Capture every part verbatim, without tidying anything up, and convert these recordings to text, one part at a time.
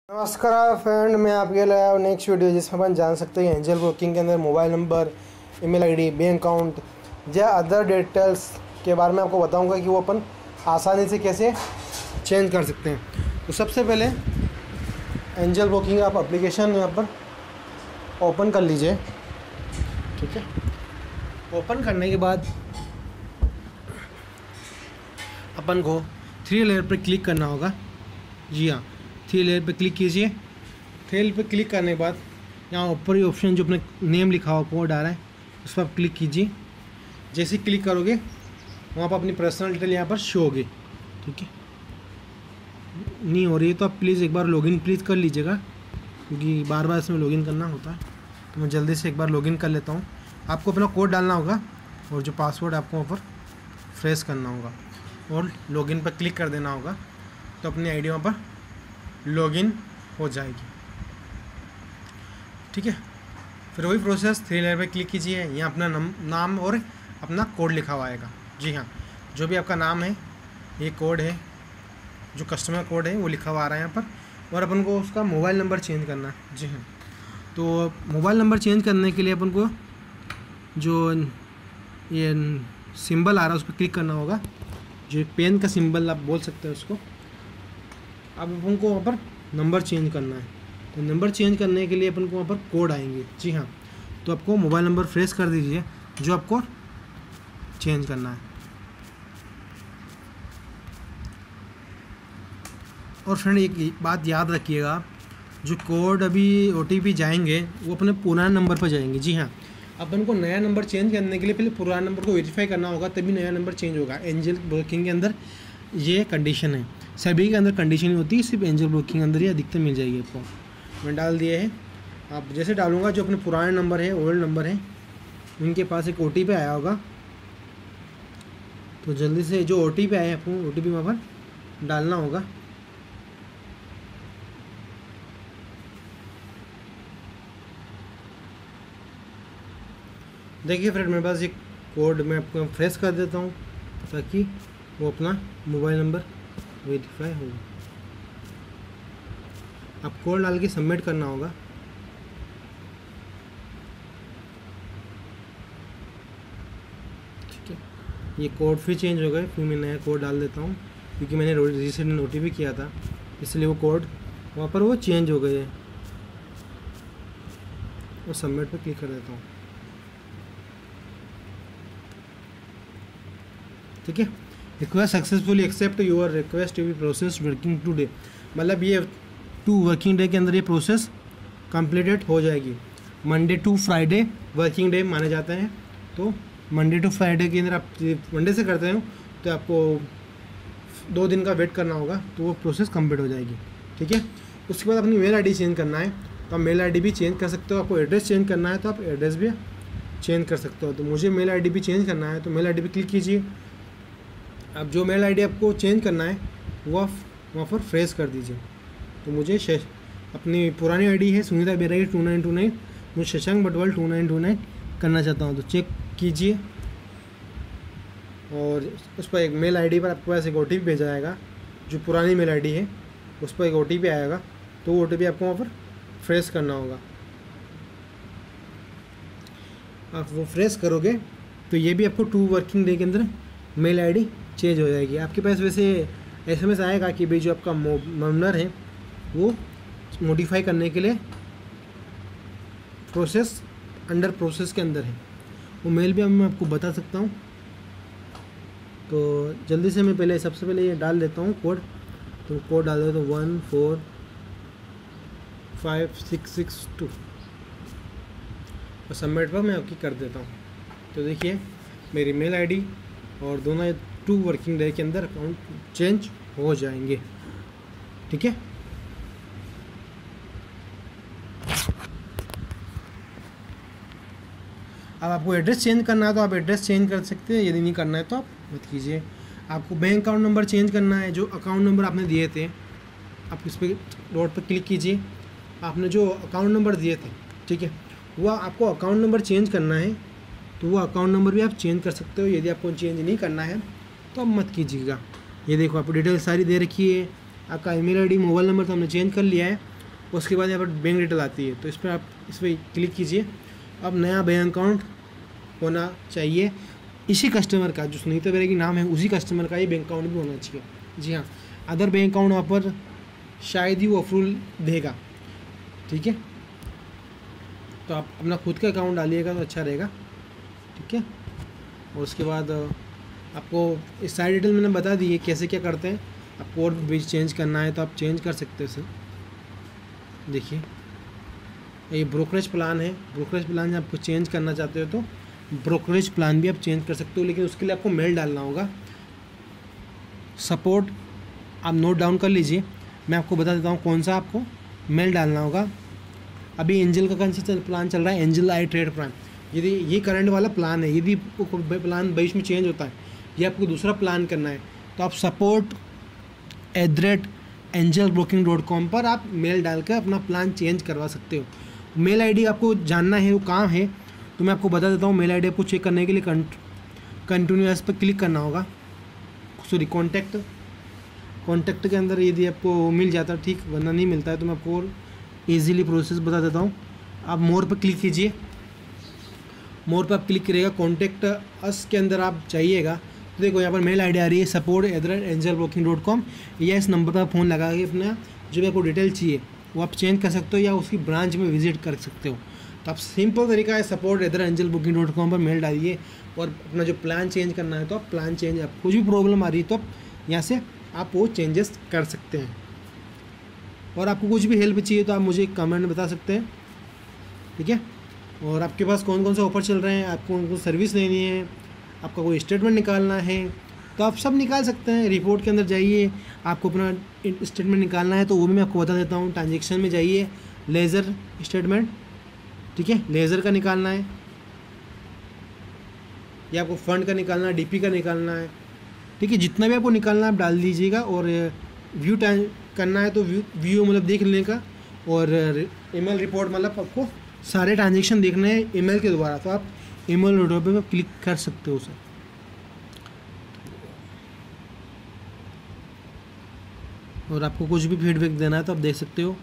नमस्कार फ्रेंड, मैं आपके लिए आया हूँ नेक्स्ट वीडियो जिसमें अपन जान सकते हैं एंजल ब्रोकिंग के अंदर mobile number, email ID, bank account या अदर डिटेल्स के बारे में आपको बताऊंगा कि वो अपन आसानी से कैसे चेंज कर सकते हैं। तो सबसे पहले एंजल ब्रोकिंग आप एप्लीकेशन यहाँ पर ओपन कर लीजिए। ठीक है, ओपन करने के बाद अपन को थ्री लेयर पर क्लिक करना होगा। जी हाँ, थ्री लेयर पे क्लिक कीजिए। थ्री लेयर पे क्लिक करने के बाद यहाँ ऊपर ही ऑप्शन जो अपने नेम लिखा हुआ कोड आ रहा है उस पर आप क्लिक कीजिए। जैसे ही क्लिक करोगे वहाँ पर अपनी पर्सनल डिटेल यहाँ पर शो होगी। ठीक है, नहीं हो रही है तो आप प्लीज़ एक बार लॉगिन प्लीज़ कर लीजिएगा, क्योंकि बार बार इसमें लॉगिन करना होता है। तो मैं जल्दी से एक बार लॉगिन कर लेता हूँ। आपको अपना कोड डालना होगा और जो पासवर्ड आपको वहाँ पर फ्रेश करना होगा और लॉगिन पर क्लिक कर देना होगा, तो अपनी आई डी वहाँ पर लॉगिन हो जाएगी। ठीक है, फिर वही प्रोसेस थ्री लेयर पे क्लिक कीजिए। यहाँ अपना नाम और अपना कोड लिखा हुआ आएगा। जी हाँ, जो भी आपका नाम है, ये कोड है, जो कस्टमर कोड है वो लिखा हुआ आ रहा है यहाँ पर, और अपन को उसका मोबाइल नंबर चेंज करना है। जी हाँ, तो मोबाइल नंबर चेंज करने के लिए अपन को जो ये सिंबल आ रहा है उस पर क्लिक करना होगा, जो एक पेन का सिंबल आप बोल सकते हैं उसको। अब अपन को वहाँ पर नंबर चेंज करना है, तो नंबर चेंज करने के लिए अपन को वहाँ पर कोड आएंगे। जी हाँ, तो आपको मोबाइल नंबर फ्रेश कर दीजिए जो आपको चेंज करना है। और फ्रेंड एक बात याद रखिएगा, जो कोड अभी ओटीपी जाएंगे वो अपने पुराने नंबर पर जाएंगे। जी हाँ, अपन को नया नंबर चेंज करने के लिए पहले पुराने नंबर को वेरीफाई करना होगा, तभी नया नंबर चेंज होगा। एंजल ब्रोकिंग के अंदर ये कंडीशन है, सभी के अंदर कंडीशन नहीं होती, सिर्फ एंजल ब्रोकिंग के अंदर ही अधिकतर मिल जाएगी आपको। मैं डाल दिए है। आप जैसे डालूंगा जो अपने पुराने नंबर है, ओल्ड नंबर है, उनके पास एक ओटीपी आया होगा, तो जल्दी से जो ओटीपी आया है आपको ओटीपी वहाँ पर डालना होगा। देखिए फ्रेंड, मेरे पास एक कोड मैं आपको फ्रेश कर देता हूँ ताकि वो अपना मोबाइल नंबर वेरीफाई होगा। आप कोड डाल के सबमिट करना होगा। ठीक है, ये कोड फिर चेंज हो गए, फिर मैं नया कोड डाल देता हूँ, क्योंकि मैंने रिसेंट ओटीपी किया था इसलिए वो कोड वहाँ पर वो चेंज हो गए हैं। और सबमिट पे क्लिक कर देता हूँ। ठीक है, request successfully accept your request to be process working today, मतलब ये टू वर्किंग डे के अंदर ये प्रोसेस कंप्लीटेड हो जाएगी। Monday to Friday working day माने जाते हैं, तो मंडे टू फ्राइडे के अंदर आप मंडे से करते हो तो आपको दो दिन का वेट करना होगा, तो वो प्रोसेस कंप्लीट हो जाएगी। ठीक है, उसके बाद अपनी मेल आईडी चेंज करना है, तो आप मेल आईडी भी चेंज कर सकते हो। आपको एड्रेस चेंज करना है तो आप एड्रेस भी चेंज कर सकते हो। तो मुझे मेल आईडी भी चेंज करना है, तो मेल आईडी पे क्लिक कीजिए। अब जो मेल आईडी आपको चेंज करना है वो आप वहाँ पर फ्रेश कर दीजिए। तो मुझे अपनी पुरानी आईडी है Sunita Berai two nine two nine, मुझे Shashank Batwal two nine two nine करना चाहता हूँ, तो चेक कीजिए। और उस पर एक मेल आईडी पर आपके पास एक ओटीपी भेजा जाएगा, जो पुरानी मेल आईडी है उस पर एक ओटीपी आएगा, तो वो ओटीपी आपको वहाँ पर फ्रेश करना होगा। आप वो फ्रेश करोगे तो ये भी आपको टू वर्किंग डे के अंदर मेल आईडी चेंज हो जाएगी। आपके पास वैसे एसएमएस आएगा कि भाई जो आपका नंबर है वो मॉडिफाई करने के लिए प्रोसेस अंडर प्रोसेस के अंदर है, वो मेल भी मैं आपको बता सकता हूँ। तो जल्दी से मैं पहले सबसे पहले ये डाल देता हूँ कोड, तो कोड डाल देता हूँ one four five six six two, और सबमिट पर मैं आपकी कर देता हूँ। तो देखिए मेरी मेल आईडी और दोनों टू वर्किंग डे के अंदर अकाउंट चेंज हो जाएंगे। ठीक है, अब आपको एड्रेस चेंज करना है तो आप एड्रेस चेंज कर सकते हैं, यदि नहीं करना है तो आप मत कीजिए। आपको बैंक अकाउंट नंबर चेंज करना है, जो अकाउंट नंबर आपने दिए थे आप इस पर डॉट पर क्लिक कीजिए। आपने जो अकाउंट नंबर दिए थे, ठीक है, वह आपको अकाउंट नंबर चेंज करना है, तो वो अकाउंट नंबर भी आप चेंज कर सकते हो। यदि आपको चेंज नहीं करना है तो आप मत कीजिएगा। ये देखो आपको डिटेल सारी दे रखी है, आपका ईमेल आईडी मोबाइल नंबर तो हमने चेंज कर लिया है, उसके बाद यहाँ पर बैंक डिटेल आती है, तो इस पर आप इस पर क्लिक कीजिए। अब नया बैंक अकाउंट होना चाहिए इसी कस्टमर का, जो सुनीता बेरा की नाम है उसी कस्टमर का ये बैंक अकाउंट भी होना चाहिए। जी हाँ, अदर बैंक अकाउंट वहाँ पर शायद ही वो अप्रूवल देगा। ठीक है, तो आप अपना खुद का अकाउंट डालिएगा तो अच्छा रहेगा। ठीक है, और उसके बाद आपको इस साइड डिटेल मैंने बता दी है कैसे क्या करते हैं। आपको और भी चेंज करना है तो आप चेंज कर सकते हैं इसे। देखिए ये ब्रोकरेज प्लान है, ब्रोकरेज प्लान आपको चेंज करना चाहते हो तो ब्रोकरेज प्लान भी आप चेंज कर सकते हो, लेकिन उसके लिए आपको मेल डालना होगा। सपोर्ट आप नोट डाउन कर लीजिए, मैं आपको बता देता हूँ कौन सा आपको मेल डालना होगा। अभी एंजल का कौन सा प्लान चल रहा है, एंजल आई ट्रेड प्लान। यदि ये करंट वाला प्लान है, यदि प्लान बीच में चेंज होता है या आपको दूसरा प्लान करना है तो आप support at the rate Angel Broking dot com पर आप मेल डाल कर अपना प्लान चेंज करवा सकते हो। मेल आईडी आपको जानना है वो कहाँ है, तो मैं आपको बता देता हूँ। मेल आईडी आपको चेक करने के लिए कंटिन्यूअस पर क्लिक करना होगा, सॉरी कॉन्टैक्ट कॉन्टैक्ट के अंदर यदि आपको मिल जाता है ठीक, वरना नहीं मिलता है तो मैं आपको और ईजीली प्रोसेस बता देता हूँ। आप मोर पर क्लिक कीजिए, मोर पर आप क्लिक करिएगा, कॉन्टैक्ट अस के अंदर आप जाइएगा तो देखो यहाँ पर मेल आईडी आ रही है support at the rate Angel Broking dot com. या इस नंबर पर फ़ोन लगा के अपना जो भी आपको डिटेल चाहिए वो आप चेंज कर सकते हो या उसकी ब्रांच में विजिट कर सकते हो। तो आप सिंपल तरीका है, support at the rate Angel Broking dot com पर मेल डालिए और अपना जो प्लान चेंज करना है तो आप प्लान चेंज, आप कुछ भी प्रॉब्लम आ रही है तो आप यहाँ से आप वो चेंजेस कर सकते हैं। और आपको कुछ भी हेल्प चाहिए तो आप मुझे कमेंट में बता सकते हैं। ठीक है, और आपके पास कौन कौन से ऑफर चल रहे हैं, आपको कौन कौन सर्विस लेनी है, आपका कोई स्टेटमेंट निकालना है तो आप सब निकाल सकते हैं। रिपोर्ट के अंदर जाइए, आपको अपना स्टेटमेंट निकालना है तो वो भी मैं आपको बता देता हूँ। ट्रांजेक्शन में जाइए, लेज़र स्टेटमेंट, ठीक है, लेज़र का निकालना है या आपको फंड का निकालना है, डीपी का निकालना है। ठीक है, जितना भी आपको निकालना है आप डाल दीजिएगा। और व्यू टाइम करना है तो व्यू व्यू मतलब देख लेने का, और ईमेल रिपोर्ट मतलब आपको सारे ट्रांजेक्शन देखने हैं ईमेल के द्वारा, तो आप ईमेल रिपोर्ट पे क्लिक कर सकते हो सर। और आपको कुछ भी फीडबैक देना है तो आप दे सकते हो।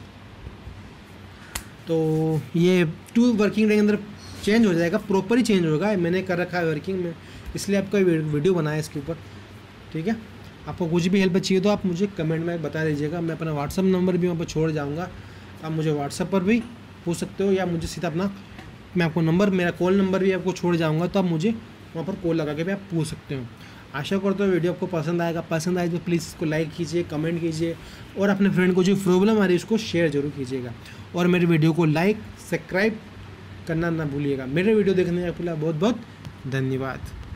तो ये टू वर्किंग डे के अंदर चेंज हो जाएगा, प्रॉपर ही चेंज होगा। मैंने कर रखा है वर्किंग में, इसलिए आपका वीडियो बनाया इसके ऊपर। ठीक है, आपको कुछ भी हेल्प चाहिए तो आप मुझे कमेंट में बता दीजिएगा। मैं अपना व्हाट्सअप नंबर भी वहाँ पर छोड़ जाऊँगा, आप मुझे व्हाट्सअप पर भी पूछ सकते हो या मुझे सीधा अपना, मैं आपको नंबर, मेरा कॉल नंबर भी आपको छोड़ जाऊँगा तो आप मुझे वहाँ पर कॉल लगा के भी आप पूछ सकते हो। आशा करता हूँ वीडियो आपको पसंद आएगा। पसंद आए तो प्लीज़ इसको लाइक कीजिए, कमेंट कीजिए और अपने फ्रेंड को जो प्रॉब्लम आ रही है उसको शेयर जरूर कीजिएगा। और मेरे वीडियो को लाइक सब्सक्राइब करना ना भूलिएगा। मेरे वीडियो देखने के लिए बहुत बहुत धन्यवाद।